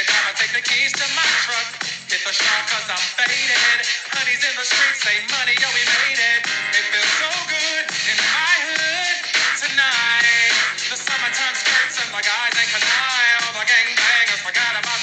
time I take the keys to my truck. Hit the shop cause I'm faded. Honey's in the streets, say money, yo, we made it. It feels so good in my hood tonight. The summertime skirts and the guys ain't canine. All the gangbangers forgot about